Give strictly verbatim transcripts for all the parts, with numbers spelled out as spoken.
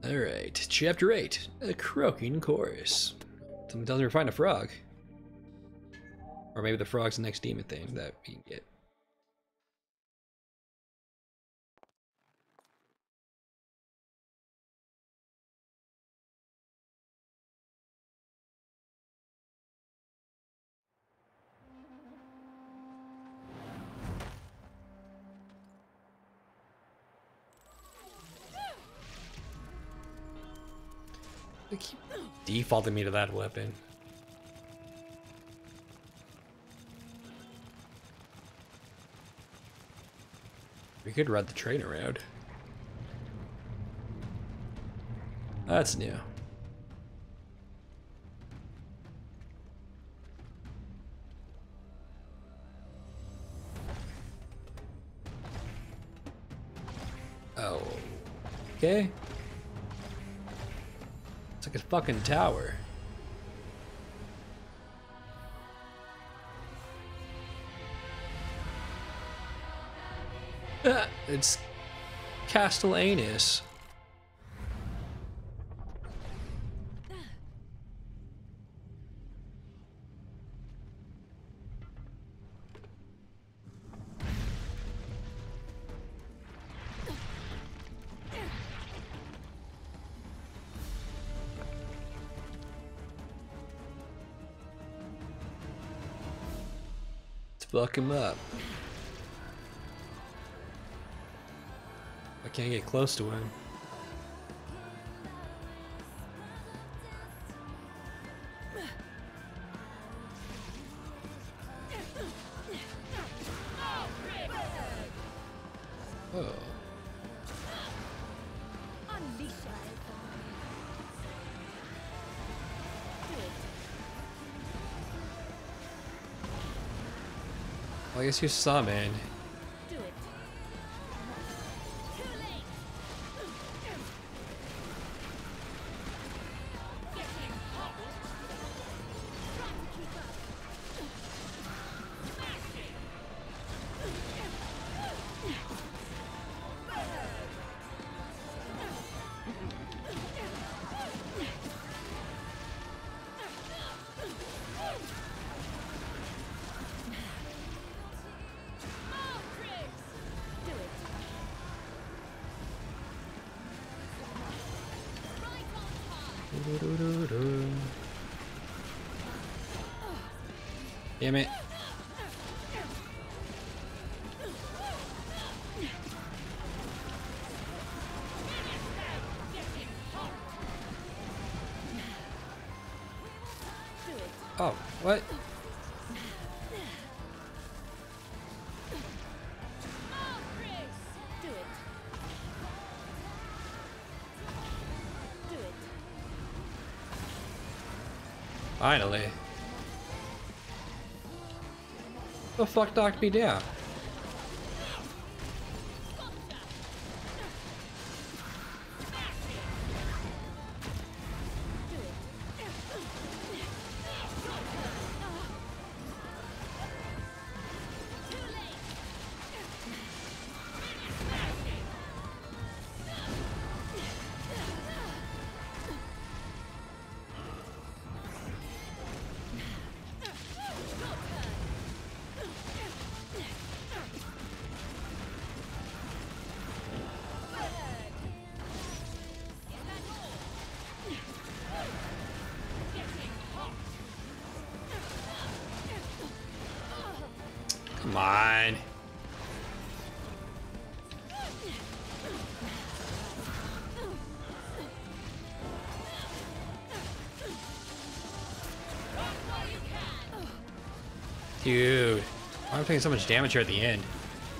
Alright, chapter eight, a croaking chorus. Someone tells me we're finding a frog. Or maybe the frog's the next demon thing that we can get. They keep defaulting me to that weapon. We could ride the train around. That's new. Oh. Okay. It's like a fucking tower. Ah, it's Castellanus. Fuck him up. I can't get close to him. Oh. Well, I guess you saw, man. Damn it. Oh, what? Finally. The fuck knocked me down? Come on. Dude, why am I taking so much damage here at the end?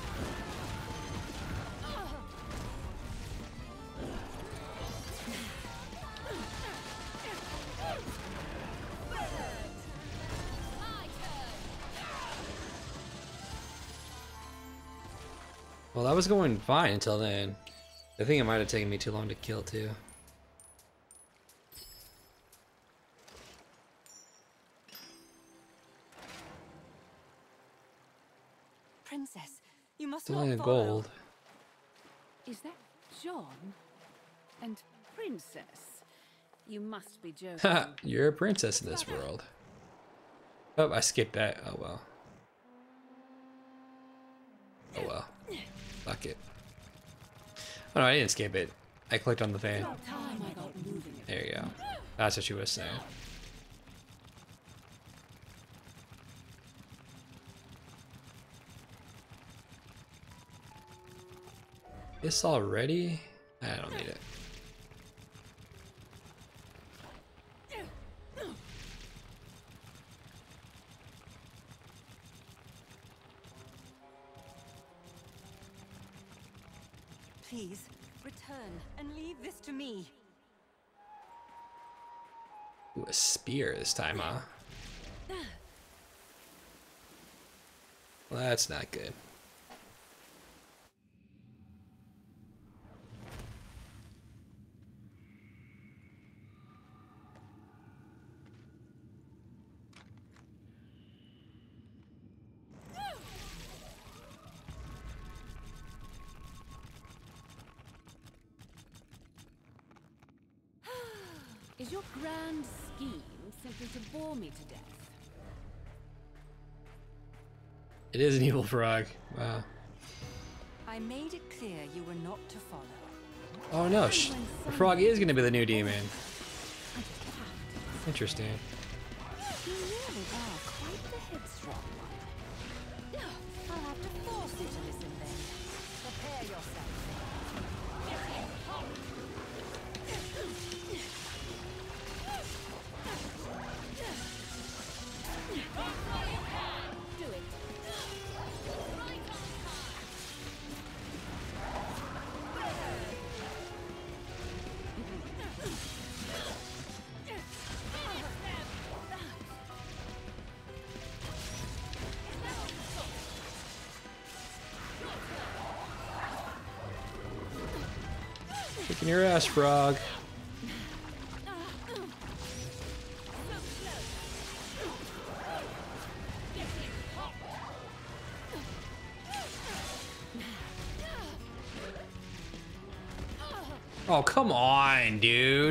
Well, that was going fine until then. I think it might have taken me too long to kill, too. Princess, you must Still not only follow. gold. Is that John? And princess. You must be joking. Haha, you're a princess in this world. Oh, I skipped that. Oh well. Oh well. Fuck it. Oh no, I didn't skip it. I clicked on the thing. Time I got moving. There you go. That's what she was saying. This already? I don't need it. Please, return and leave this to me. Ooh, a spear this time, huh? Well, that's not good. Is your grand scheme simply to bore me to death? It is an evil frog. Wow. I made it clear you were not to follow. Oh no, sh the frog is gonna be the new demon. Interesting. You really are quite the headstrong one. I'll have to force you to listen then. Prepare yourself. Do it. Kicking your ass, frog. Oh, come on, dude.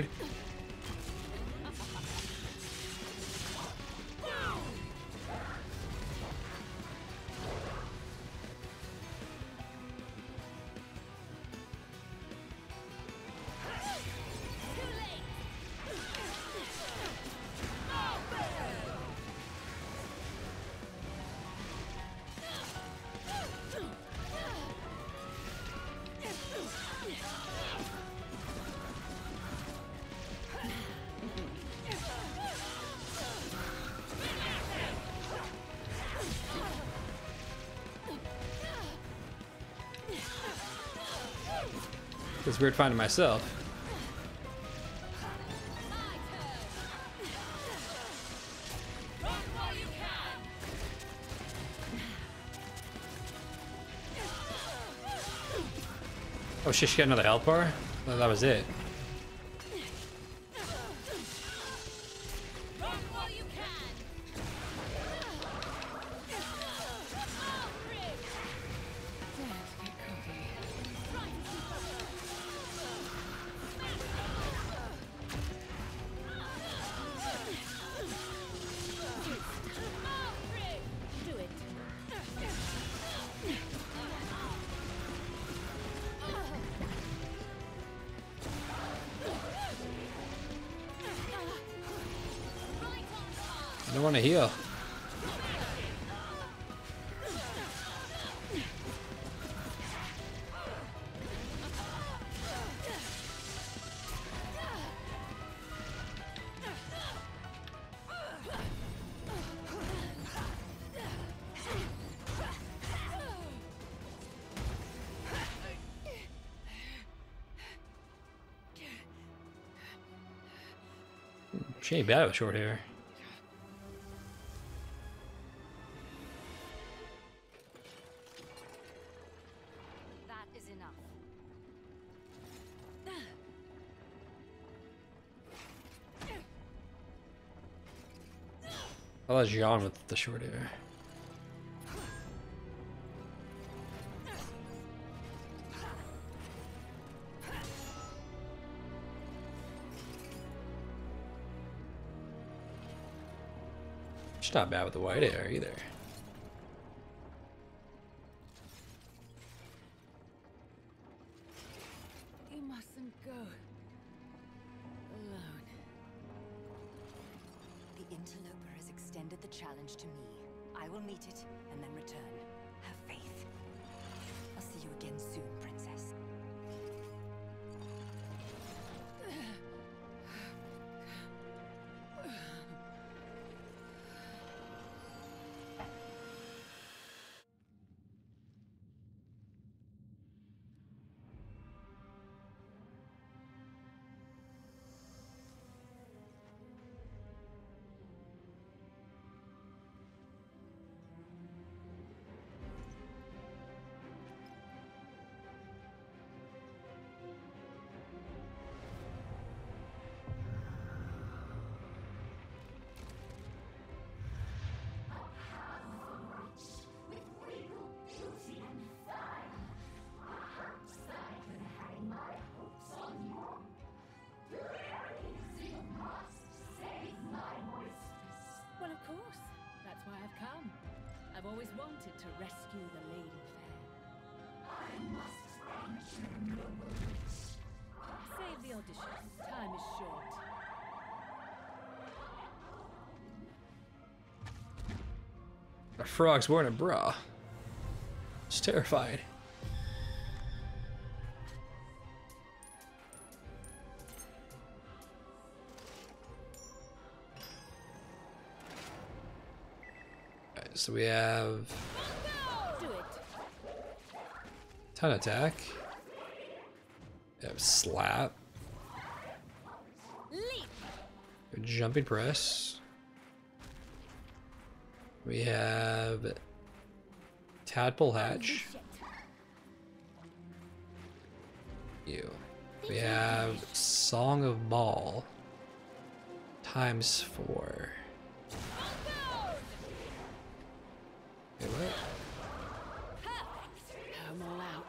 It's weird finding myself. Oh shit, she got another health bar? Oh, that was it. I don't want to heal. She ain't bad with short hair. That is enough. I like Jean with the short hair. It's not bad with the white air either. You mustn't go alone. The interloper has extended the challenge to me. I will meet it and then return. Have faith. I'll see you again soon, Princess. Well, of course. That's why I've come. I've always wanted to rescue the Lady Fair. Save the audition. Time is short. A frog's wearing a bra. It's terrifying. Alright, so we have Do it. ton attack. We have slap. Leap. Jumping press. We have tadpole hatch. You. We have Song of Ball times four. Wait, what? I'm all out.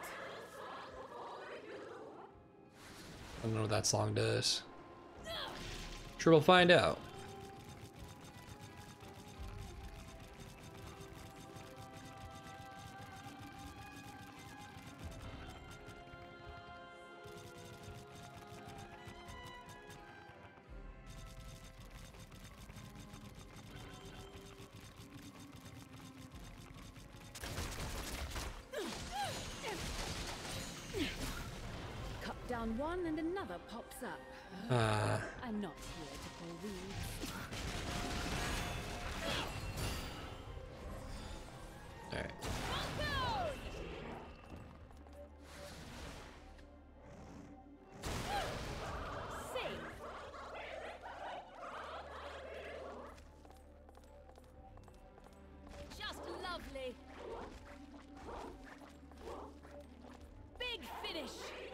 I don't know what that song does. Sure, we'll find out. Cut down one and another pops up. Uh, I'm not here to pull weeds. Alright. Sing. Just lovely. Big finish.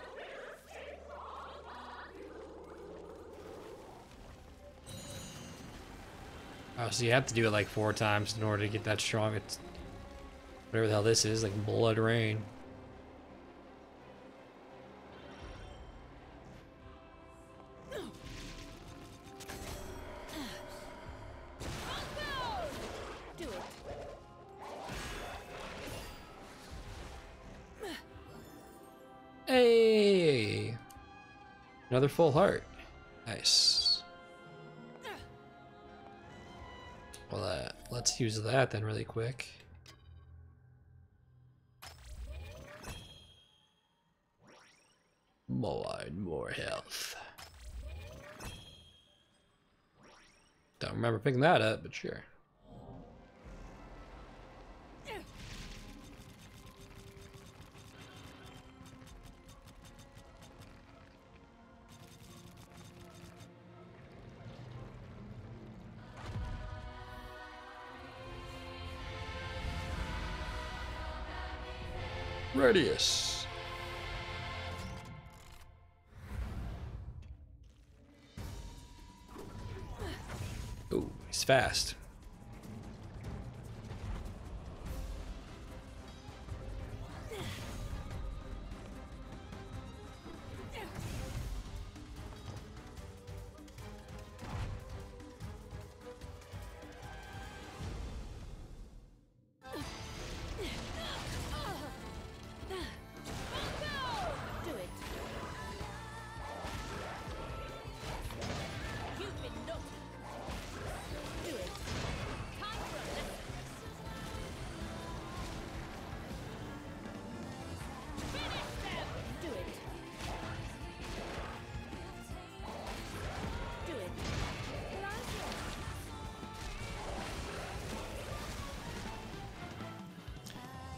Oh, so you have to do it like four times in order to get that strong. It's whatever the hell this is, like blood rain. Do it. Hey! Another full heart. Nice. Well, uh, let's use that then really quick. More and more health. Don't remember picking that up, but sure. Radius. Ooh, he's fast.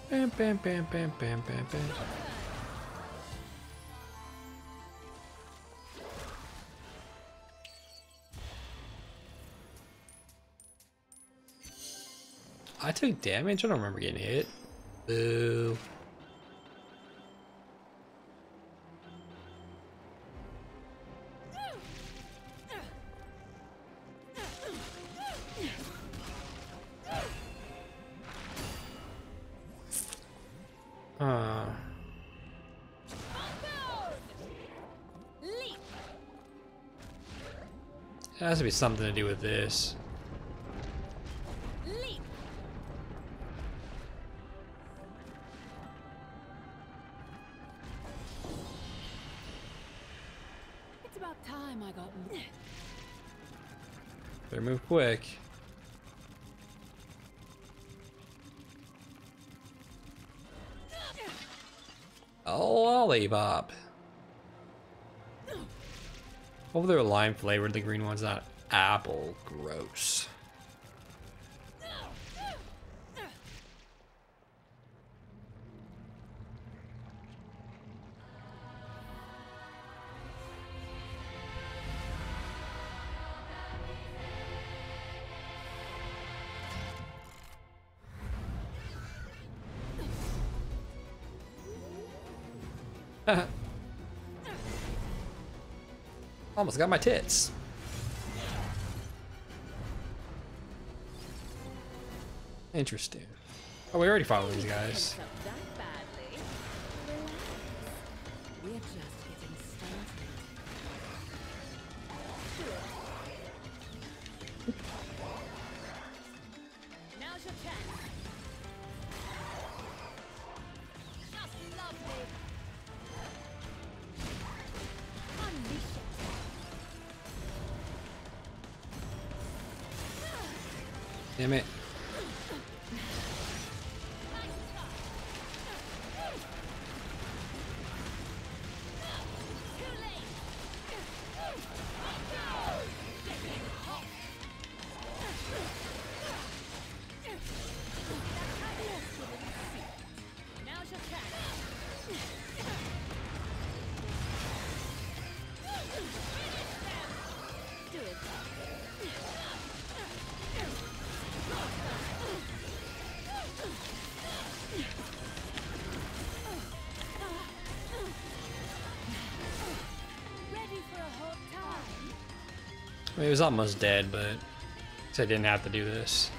Bam, bam, bam, bam, bam, bam, bam. I took damage? I don't remember getting hit. Boo. Uh. It has to be something to do with this. Leap. It's about time I got. Better move quick. Oh, lollipop. Hopefully they're lime flavored. The green one's not apple. Gross. Almost got my tits. Interesting. Oh, we already followed these guys. That badly. Relax. We're just getting started. Now's your chance. Just lovely. Unleash it. Damn it. Now's your chance. Do it. Ready for a hot time? I mean, he was almost dead, but I didn't have to do this.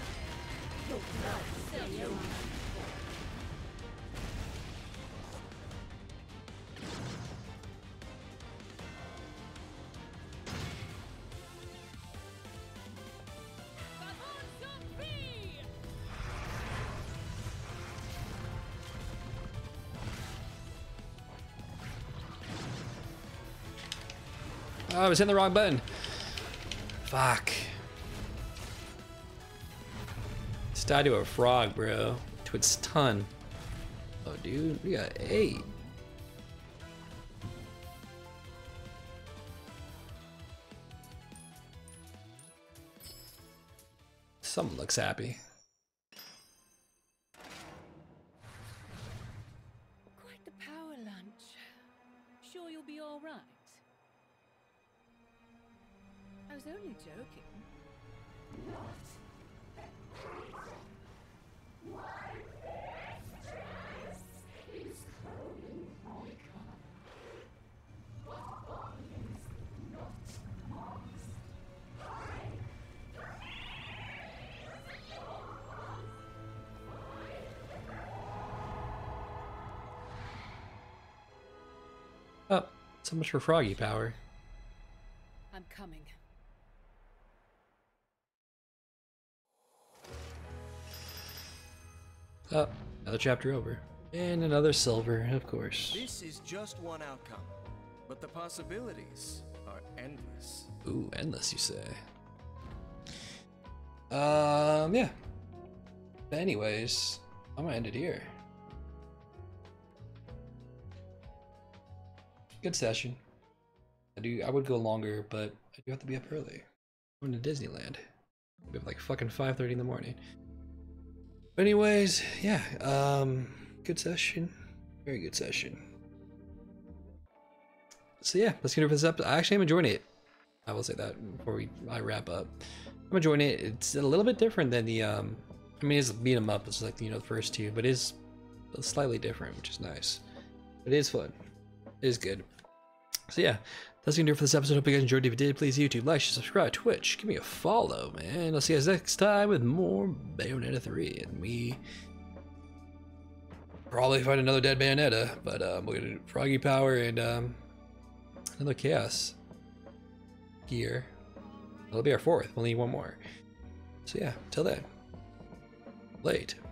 Oh, I was hitting the wrong button. Fuck. It's tied to a frog, bro. To its ton. Oh, dude, we got eight. Someone looks happy. Quite the power lunch. Sure you'll be all right? I was only joking. Oh, so much for froggy power. I'm coming. Oh, another chapter over. And another silver, of course. This is just one outcome, but the possibilities are endless. Ooh, endless, you say. Um, yeah. But anyways, I'm gonna end it here. Good session. I do. I would go longer, but I do have to be up early. I'm going to Disneyland. I'll be up like fucking five thirty in the morning. Anyways, yeah, um, good session. Very good session. So yeah, let's get over this episode. I actually am enjoying it. I will say that before we I wrap up. I'm enjoying it. It's a little bit different than the um I mean it's beat 'em up, it's like you know the first two, but it is slightly different, which is nice. It is fun. It is good. So yeah, that's gonna do it for this episode. Hope you guys enjoyed. If you did, please YouTube, like, subscribe, Twitch, give me a follow, man. I'll see you guys next time with more Bayonetta three, and we probably find another dead Bayonetta, but um, we're gonna do Froggy Power and um, another Chaos gear. That'll be our fourth. We'll need one more. So yeah, till then, late.